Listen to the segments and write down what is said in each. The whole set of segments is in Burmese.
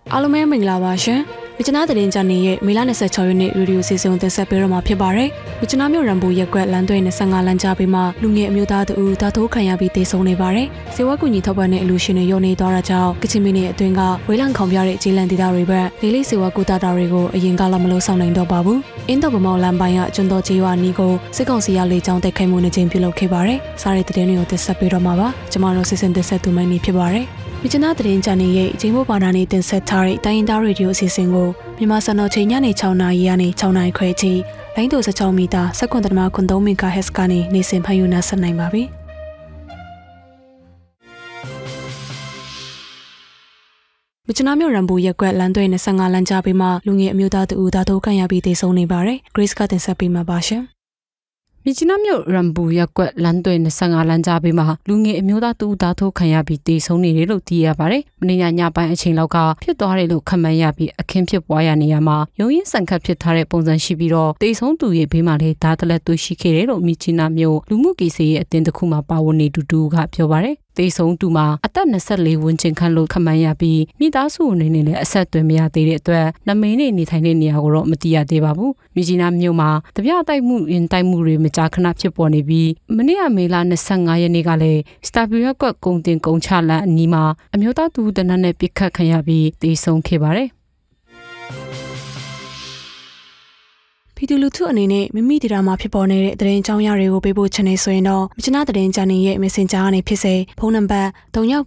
အားလုံးပဲမင်္ဂလာပါရှင်။မြချနာသတင်းကြနေရဲ့မေလ26ရက်နေ့ရေဒီယိုစီစဉ်တင်ဆက်ပေးတော့မှာဖြစ်ပါတယ်။မြချနာမြို့ရန်ဘူရက်ကွက်လမ်းသွဲ25လမ်းကြားပေးမှာလူငယ်အမျိုးသားတို့ဓာတ်ထိုးခံရပြီးတေဆုံးနေပါတယ်။စေဝါကူညီထောက်ပံ့တဲ့အလူရှင်တွေရောနေသွားတာကြောင့်ကချင်ပြည်နယ်အတွင်းကဝေးလံခေါင်ပြတဲ့ဂျေလန်ဒေတာတွေဘက်လေးလေးစေဝါကူတာတာတွေကိုအရင်ကလည်းမလို့ဆောင်နိုင်တော့ပါဘူး။အင်းတော်ဗမောက်လမ်းပိုင်းကကျွန်းတော်ကြီးဝါနီကိုစစ်ကောင်စီရလေကြောင်းတိုက်ခိုက်မှုနဲ့ချင်းပြုလုပ်ခဲ့ပါတယ်။စားရတဲ့သတင်းတွေကိုတင်ဆက်ပေးတော့မှာပါ။ကျွန်တော်တို့စီစဉ်တင်ဆက်သူမိုင်းနေဖြစ်ပါတယ်။မြချနာသတင်းကြနေရဲ့ဂျိမ်းမိုးဘာသာနဲ့တင်ဆက်ထားတဲ့တိုင်းရင်းသားရေဒီယိုအစီအစဉ်ကိုမြန်မာစံတော်ချိန်ညနေ6နာရီကနေ6နာရီခွဲအထိလိုင်းတူ16မီတာ7.3 MHz ကနေနေ့စဉ်ဖန်ယူနေဆက်နိုင်ပါပြီ။မြချနာမြို့ရန်ဘူရက်ကွက်လမ်းသွဲ25လမ်းကြားပေးမှာလူငယ်အမျိုးသားတို့ဓာတ်ထိုးခံရပြီးတေဆုံးနေပါတယ်။ Grace ကတင်ဆက်ပေးမှာပါရှင်။မြချနာမြို့ရန်ဘူရက်ကွက်လမ်းသွဲ25လမ်းကြားပေးမှာလူငယ်အမျိုးသားတူဓာတ်ထိုးခံရပြီးတေဆုံးနေတယ်လို့သိရပါတယ်။မနေ့ညပိုင်းအချိန်လောက်ကဖြစ်သွားတယ်လို့ခန့်မှန်းရပြီးအခင်းဖြစ်ပွားရနေရမှာရုံးရင်ဆန်ခတ်ဖြစ်ထားတဲ့ပုံစံရှိပြီးတော့တေဆုံးသူရဲ့ဘေးမှာလည်းဓာတ်တလက်တွေ့ရှိခဲ့တယ်လို့မြချနာမြို့လူမှုကိစ္စရေးအသင်းတစ်ခုမှပါဝင်နေတူကပြောပါတယ်။တေဆုံးသူမှာအသက်24ဝန်းကျင်ခန့်လို့ခန့်မှန်းရပြီးမိသားစုအနေနဲ့လည်းအဆက်အသွယ်မရသေးတဲ့အတွက်နမင်းနေထိုင်တဲ့နေရာကိုတော့မသိရသေးပါဘူး။မြချနာမြို့မှာတပြတိုက်မှုရင်တိုက်မှုတွေမကြာခဏဖြစ်ပေါ်နေပြီးမနေ့ကမေလ25ရက်နေ့ကလည်းစတာဘီရက်ကွက်ကုန်းတင်ကုန်းချလန်အနီးမှာအမျိုးသားသူတနက်နဲ့ပစ်ခတ်ခံရပြီးတေဆုံးခဲ့ပါတယ်။ပြည်သူလူထုအနေနဲ့မိမိဒေတာမှာဖြစ်ပေါ်နေတဲ့သတင်းကြောင်းရတွေကိုပေးဖို့ချင်နေဆိုရင်တော့မြချနာသတင်းချန်နယ်ရဲ့ Messenger ကနေဖြစ်စေဖုန်းနံပါတ်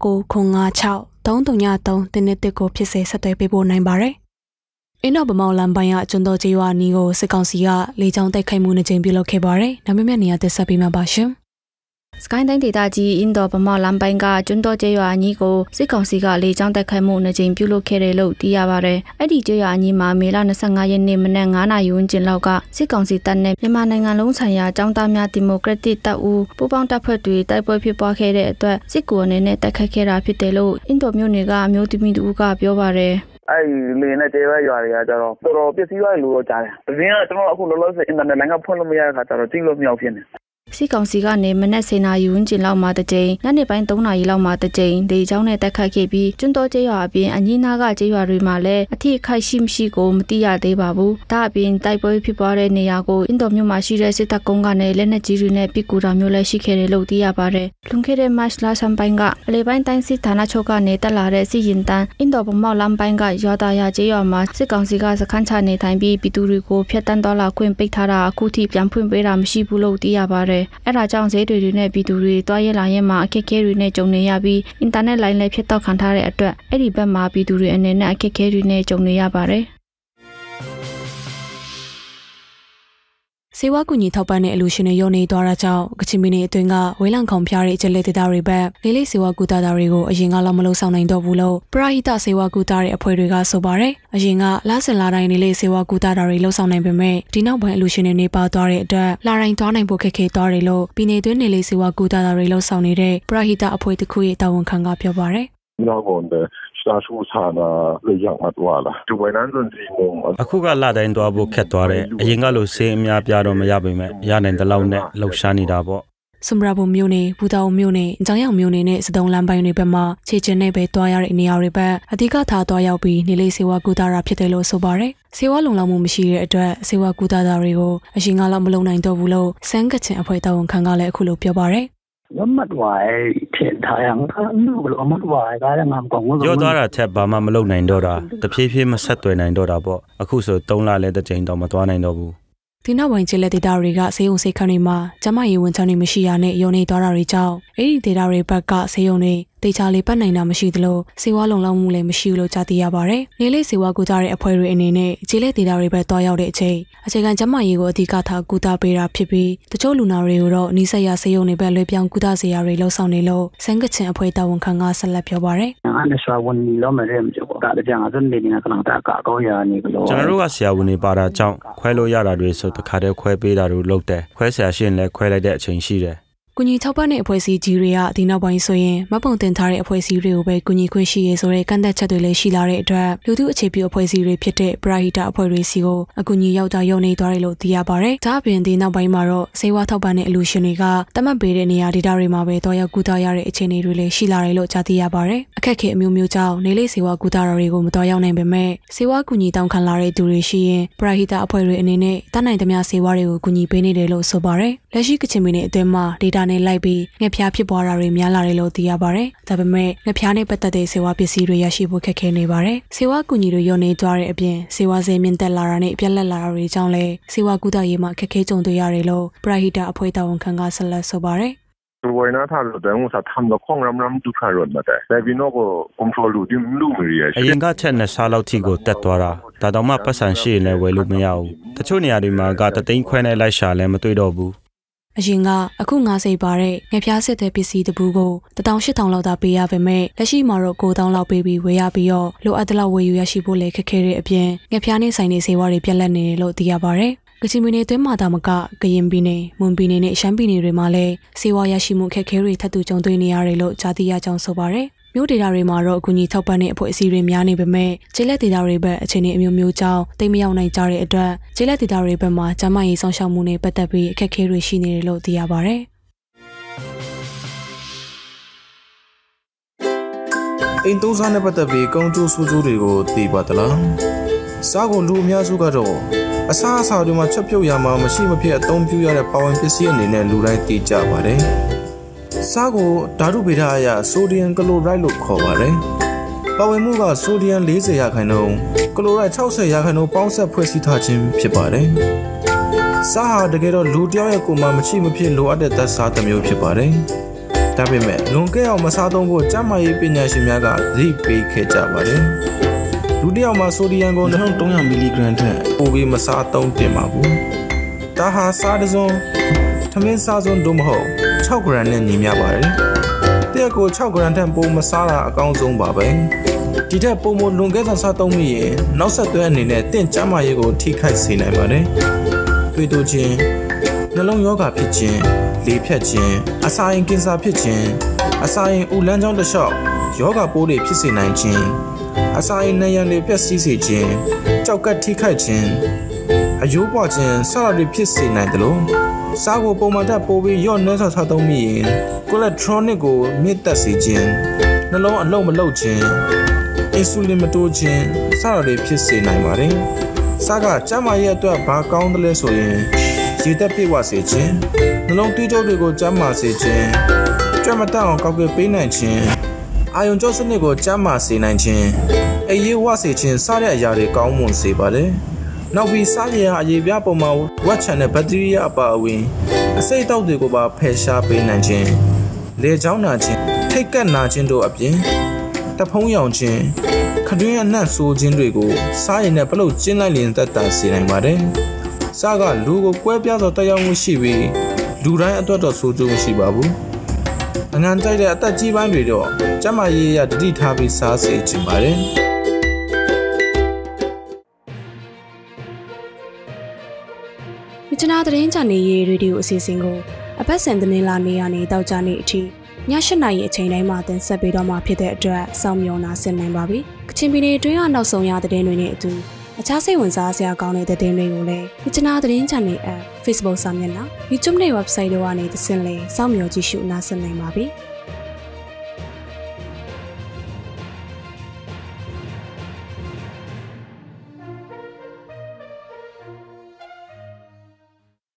39963333ကိုဖြစ်စေဆက်သွယ်ပေးဖို့နိုင်ပါတယ်။အင်းတော်ဗမောက်လမ်းပိုင်းကကျွန်းတော်ကြီးဝါနီကိုစစ်ကောင်စီကလေကြောင်းတိုက်ခိုက်မှုနဲ့ချင်းပြုလုပ်ခဲ့ပါတယ်။နောက်မြနေရာတက်ဆက်ပေးမှာပါရှင်။စကိုင်းတိုင်းဒေသကြီးအင်းတော်ဗမောက်လမ်းပိုင်းကကျွန်းတော်ကျေးရွာအနီးကိုစစ်ကောင်စီကလေကြောင်းတိုက်ခိုက်မှုနဲ့ချင်းပြုလုပ်ခဲ့တယ်လို့သိရပါတယ်။အဲ့ဒီကျေးရွာအနီးမှာမေလ25ရက်နေ့မနက်9:00နာရီဝန်းကျင်လောက်ကစစ်ကောင်စီတပ်နဲ့မြန်မာနိုင်ငံလုံးဆိုင်ရာចောင်းသားများဒီမိုကရက်တစ်တပ်ဦးပူးပေါင်းတပ်ဖွဲ့တွေတိုက်ပွဲဖြစ်ပွားခဲ့တဲ့အတွက်စစ်ကူအနေနဲ့တိုက်ခိုက်ခဲ့တာဖြစ်တယ်လို့အင်းတော်မြို့နယ်ကအမျိုးသမီးတို့ကပြောပါတယ်။အဲ့လေနဲ့တဲရွာတွေကကျတော့တော်တော်ပစ္စည်းရွာလို့ကြားတယ်။အရင်ကကျွန်တော်အခုလောလောဆယ်အင်တာနက်လိုင်းကဖွင့်လို့မရတဲ့ခါကျတော့ကြည့်လို့မရဖြစ်နေ။စစ်ကောင်စီကနေမနက်10:00နာရီဝန်းကျင်လောက်မှတစ်ကြိမ်ညနေပိုင်း3:00နာရီလောက်မှတစ်ကြိမ်လေကြောင်းနဲ့တိုက်ခိုက်ခဲ့ပြီးကျွန်းတော်ကျေးရွာအပြင်အငင်းနာကကျေးရွာတွေမှာလည်းအထိအခိုက်ရှိမရှိကိုမသိရသေးပါဘူး။ဒါအပြင်တိုက်ပွဲဖြစ်ပွားတဲ့နေရာကိုအင်တော်မြို့မှာရှိတဲ့စစ်တပ်ကုန်းကနေလက်နက်ကြီးတွေနဲ့ပစ်ကူတာမျိုးလည်းရှိခဲ့တယ်လို့သိရပါတယ်။လွန်ခဲ့တဲ့မတ်လဆန်းပိုင်းကအလေပိုင်းတိုင်းစစ်ဌာနချုပ်ကနေတက်လာတဲ့စစ်ရင်တန်းအင်တော်ဗမောက်လမ်းပိုင်းကရွာသားရကျေးရွာမှာစစ်ကောင်စီကစခန်းချနေထိုင်ပြီးပြည်သူတွေကိုဖျက်ဆီးသွားလာခွင့်ပိတ်ထားတာအခုထိပြန်ဖွင့်ပေးတာမရှိဘူးလို့သိရပါတယ်။အဲဒါကြောင့်ဈေးတွေနဲ့ပြည်သူတွေတွားရဲလာရဲမှာအခက်အခဲတွေနဲ့ကြုံနေရပြီးအင်တာနက်လိုင်းလည်းဖြတ်တောက်ခံထားတဲ့အတွက်အဲ့ဒီဘက်မှာပြည်သူတွေအနေနဲ့အခက်အခဲတွေနဲ့ကြုံနေရပါတယ်စေဝါကူညီထောက်ပံ့တဲ့အလူရှင်တွေရောနေသွားတာကြောင့်ကချင်ပြည်နယ်အတွင်းကဝေးလံခေါင်ဖျားတဲ့ကျလက်ဒေတာတွေဘက်လေးလေးစေဝါကူတာတာတွေကိုအရင်ကလည်းမလုံဆောင်နိုင်တော့ဘူးလို့ပရဟိတစေဝါကူတာတဲ့အဖွဲ့တွေကဆိုပါတယ်။အရင်ကလဆင်လာတိုင်းလေးလေးစေဝါကူတာတာတွေလုံဆောင်နိုင်ပေမဲ့ဒီနောက်ပိုင်းအလူရှင်တွေနေပါသွားတဲ့အတွက်လာတိုင်းသွားနိုင်ဖို့ခက်ခဲသွားတယ်လို့ပြည်နယ်တွင်းနေလေးစေဝါကူတာတာတွေလုံဆောင်နေတဲ့ပရဟိတအဖွဲ့တစ်ခုရဲ့တာဝန်ခံကပြောပါတယ်။အခုကလာတိုင်းသွားဖို့ခက်သွားတယ်အရင်ကလိုစေးအများပြတော့မရပါနဲ့ရနိုင်တဲ့လောက်နဲ့လှုပ်ရှားနေတာပေါ့စမရဘုံမျိုးနေဘူတောင်မျိုးနေအကြောင်းရောက်မျိုးနေနဲ့စတုံလမ်းပိုင်းတွေဘက်မှာခြေကျင်းနဲ့ပဲတွားရတဲ့နေရာတွေဘက်အဓိကထားတွားရောက်ပြီးနေလေးစေဝါကူတာတာဖြစ်တယ်လို့ဆိုပါတယ်စေဝါလုံလောက်မှုမရှိတဲ့အတွက်စေဝါကူတာတာတွေကိုအရင်ကလည်းမလုံနိုင်တော့ဘူးလို့စန်းကချင်အဖွဲ့တာဝန်ခံကလည်းအခုလိုပြောပါတယ်ရောသွားတာချက်ဘာမှမလုပ်နိုင်တော့တာတဖြည်းဖြည်းမဆက်သွယ်နိုင်တော့တာပေါ့အခုဆို3လလဲတစ်ကြိမ်တော့မသွားနိုင်တော့ဘူးဒီနောက်ပိုင်းကျလက်ဒေတာတွေကစေယုံစိတ်ခန့်တွေမှာကျမရေးဝန်ချောင်းတွေမရှိရနဲ့ယုံနေသွားတာတွေကြောင့်အဲ့ဒီဒေတာတွေဘက်ကစေယုံတွေတေချာလေးပတ်နိုင်တာမရှိသလိုစေဝါလုံလောက်မှုလည်းမရှိဘူးလို့ကြားသိရပါတယ်။နေလေးစေဝါကူတာတဲ့အဖွဲ့တွေအနေနဲ့ခြေလက်ဒေတာတွေပဲတွားရောက်တဲ့အချိန်အခြေခံကျမရေးကိုအဓိကထားကူတာပေးတာဖြစ်ပြီးတချို့လူနာတွေကိုတော့နီးစပ်ရစေယုံတွေပဲလွှဲပြောင်းကူတာစေရတွေလှုပ်ဆောင်နေလို့စန်းကချင်အဖွဲ့တာဝန်ခံကဆက်လက်ပြောပါတယ်။ကျွန်တော်တို့ကဆရာဝန်တွေပါတာကြောင့်ခွဲလို့ရတာတွေဆိုတခါတည်းခွဲပေးတာတို့လုပ်တယ်ခွဲဆရာရှင်းလဲခွဲလိုက်တဲ့အချိန်ရှိတယ်ကူညီထောက်ပံ့တဲ့အဖွဲ့အစည်းကြီးတွေကဒီနောက်ပိုင်းဆိုရင်မပုံတင်ထားတဲ့အဖွဲ့အစည်းတွေကိုပဲကူညီခွင့်ရှိရေးဆိုတဲ့ကန့်သတ်ချက်တွေလည်းရှိလာတဲ့အတွက်လူထုအခြေပြုအဖွဲ့အစည်းတွေဖြစ်တဲ့ပရာဟိတအဖွဲ့တွေစီကိုအကူအညီရောက်တာရုံနေသွားတယ်လို့သိရပါတယ်။ဒါအပြင်ဒီနောက်ပိုင်းမှာတော့ဆေးဝါးထောက်ပံ့တဲ့အလူရှင်တွေကတတ်မှတ်ပေးတဲ့နေရာဒေသတွေမှာပဲတော်ရောက်ကူတာရတဲ့အခြေအနေတွေလည်းရှိလာတယ်လို့ကြားသိရပါတယ်။အခက်အခဲအမျိုးမျိုးကြောင့်နေလေးဆေးဝါးကူတာတွေကိုမတော်ရောက်နိုင်ပေမဲ့ဆေးဝါးကူညီတောင်းခံလာတဲ့သူတွေရှိရင်ပရာဟိတအဖွဲ့တွေအနေနဲ့တတ်နိုင်သမျှဆေးဝါးတွေကိုကူညီပေးနေတယ်လို့ဆိုပါတယ်။လက်ရှိကချင်ပြည်နယ်အတွင်းမှာဒေတာနဲ့လိုက်ပြီးငှက်ဖျားဖြစ်ပွားတာတွေများလာတယ်လို့သိရပါတယ်။ဒါပေမဲ့ငှက်ဖျားနဲ့ပတ်သက်တဲ့ဆေးဝါးပစ္စည်းတွေရရှိဖို့ခက်ခဲနေပါတယ်။ဆေးဝါးကူညီတွေရောနေသွားတဲ့အပြင်ဆေးဝါးဈေးမြင့်တက်လာတာနဲ့ပြက်လက်လာတာတွေကြောင့်လည်းဆေးဝါးကုသရေးမှာခက်ခဲကြုံတွေ့ရတယ်လို့ပရာဟိတအဖွဲ့တာဝန်ခံကဆက်လက်ဆိုပါတယ်။ဝိုင်းနာထားလို့တဲ့ဥစားထမ်းတော့ခေါင်းရမ်းဒုခါရတ်တဲ့ဒါပြီးတော့ကွန်ထရိုလူဒီလူမရီအရင်ကချက်နဲ့စားလောက်ထိကိုတက်သွားတာဒါတော့မှပတ်စံရှိရင်လည်းဝယ်လို့မရဘူးတချို့နေရာတွေမှာကတသိန်းခွဲနဲ့လိုက်ရှာလည်းမတွေ့တော့ဘူးအရင်ကအခု90ပါတဲ့ငှက်ဖျားစစ်တဲ့ပစ္စည်းတပူးကို18000လောက်သာပေးရပေမဲ့လက်ရှိမှာတော့9000လောက်ပေးပြီးဝယ်ရပြီးတော့လိုအပ်တဲ့လောက်ဝယ်ယူရရှိဖို့လည်းခက်ခဲတဲ့အပြင်ငှက်ဖျားနဲ့ဆိုင်နေဆေးဝါးတွေပြက်လက်နေတယ်လို့သိရပါတယ်ကချင်ပြည်နယ်တွင်းမှာဒါမကကရင်ပြည်နယ်မွန်ပြည်နယ်နဲ့ရှမ်းပြည်နယ်တွေမှာလည်းဆေးဝါးရရှိမှုခက်ခဲတွေထပ်တူကြုံတွေ့နေရတယ်လို့ကြားသိရကြောင်းဆိုပါတယ်မြို့ဒေသတွေမှာတော့အကူအညီထောက်ပံ့တဲ့အဖွဲ့အစည်းတွေများနေပေမဲ့ကျေးလက်ဒေသတွေဘက်အခြေအနေအမျိုးမျိုးကြောင့်တိတ်မရောက်နိုင်ကြတဲ့အတွက်ကျေးလက်ဒေသတွေဘက်မှာကျန်းမာရေးဆောင်ရှောက်မှုနဲ့ပတ်သက်ပြီးအခက်အခဲတွေရှိနေတယ်လို့သိရပါတယ်အိမ်သုံးစားနဲ့ပတ်သက်ပြီးကောင်းကျိုးဆိုးကျိုးတွေကိုသိပါသလားစားကိုလူအများစုကတော့အစားအစာတွေမှာချက်ပြုတ်ရမှာမရှိမဖြစ်အသုံးပြုရတဲ့ပါဝင်ပစ္စည်းအနေနဲ့လူတိုင်းသိကြပါတယ်စားကိုဓာတုဗေဒအရဆိုဒီယမ်ကလိုရိုက်လို့ခေါ်ပါတယ်။ပါဝင်မှုကဆိုဒီယမ်40%ကလိုရိုက်60%ပေါင်းစပ်ဖွဲ့စည်းထားခြင်းဖြစ်ပါတယ်။စားဟာတကယ်တော့လူတယောက်ရဲ့ကိုယ်မှာမရှိမဖြစ်လိုအပ်တဲ့သက်စားတစ်မျိုးဖြစ်ပါတယ်။ဒါပေမဲ့လွန်ကဲအောင်မစားသုံးဖို့ကျန်းမာရေးပညာရှင်များကသတိပေးခဲ့ကြပါတယ်။လူတယောက်မှာဆိုဒီယမ်ကို2300မီလီဂရမ်ထက်ပိုပြီးမစားသုံးသင့်ပါဘူး။ဒါဟာစားတစ်စုံထမင်းစားစုံတို့မဟုတ်6 gram နဲ့ညီမျှပါတယ်။တဲ့ကို6 gram ထက်ပိုမစားတာအကောင်းဆုံးပါပဲ။ဒီထက်ပိုမိုလွန်ကဲစွာစားသုံးမိရင်နောက်ဆက်တွဲအနေနဲ့တင့်ကျန်းမာရေးကိုထိခိုက်စေနိုင်ပါတယ်။တွေးတိုခြင်းနှလုံးရောဂါဖြစ်ခြင်းလေဖြတ်ခြင်းအစာအိမ်ကင်ဆာဖြစ်ခြင်းအစာအိမ်ဥလန်းချောင်းတစ်လျှောက်ယောဂပိုးတွေဖြစ်စေနိုင်ခြင်းအစာအိမ်နံရံတွေပျက်စီးစေခြင်းကြောက်ကပ်ထိခိုက်ခြင်းအယိုးပွားခြင်းစတာတွေဖြစ်စေနိုင်တယ်လို့စားကိုပုံမှန်ထက်ပိုပြီးရော့နှဲဆော်စားသုံးမိရင်ကိုလက်ထရောနစ်ကိုမြင့်တက်စေခြင်းနှလုံးအလုံးမလုံးခြင်းအင်ဆူလင်မတိုးခြင်းစတာတွေဖြစ်စေနိုင်ပါတယ်။စားကကျန်းမာရေးအတွက်ဘာကောင်းတယ်လဲဆိုရင်ရေတက်ပြည့်ဝစေခြင်းနှလုံးသွေးကြောတွေကိုကျန်းမာစေခြင်းကြွမတတ်အောင်ကောက်ကပေးနိုင်ခြင်းအာယုံကြောစနစ်ကိုကျန်းမာစေနိုင်ခြင်းအရေးဝစေခြင်းစတဲ့အရာတွေကောင်းမွန်စေပါတယ်။နောက်ပြီးစားရည်အရေးပြပုံမှာဝက်ချန်တဲ့ဘက်တီးရီးယားအပါအဝင်အဆိပ်အတောက်တွေကိုပါဖယ်ရှားပေးနိုင်ခြင်းလေချောင်းနာခြင်းထိတ်ကပ်နာခြင်းတို့အပြင်တဖုံးရောင်ခြင်းခတွင်းအနှံ့ဆိုးခြင်းတွေကိုစားရည်နဲ့ပလုတ်ကျင်းလိုက်လျင်သက်သာစေနိုင်ပါတယ်။စားကလူကိုကွဲပြားသောတက်ရောက်မှုရှိပြီးလူတိုင်းအတွက်တော့ဆိုးကျိုးမရှိပါဘူး။အငန်ကြိုက်တဲ့အသက်ကြီးပိုင်းတွေတော့ကျန်းမာရေးရတတိထားပြီးစားစေချင်ပါတယ်။မြစ်နာသတင်းချန်နယ်ရေဒီယိုအစီအစဉ်ကိုအပတ်စဉ်သတင်းလာနေရနေတောက်ကြနေအထိည7:00နာရီအချိန်တိုင်းမှာတင်ဆက်ပေးတော့မှာဖြစ်တဲ့အတွက်စောင့်မျှော်နာဆင်နိုင်ပါပြီ။ကချင်ပြည်နယ်အတွင်းကနောက်ဆုံးရသတင်းတွေနဲ့အတူအခြားစိတ်ဝင်စားစရာကောင်းတဲ့သတင်းတွေကိုလည်းမြစ်နာသတင်းချန်နယ် app Facebook စာမျက်နှာ YouTube နဲ့ website တို့ကနေသင်လေစောင့်မျှော်ကြည့်ရှုနားဆင်နိုင်ပါပြီ။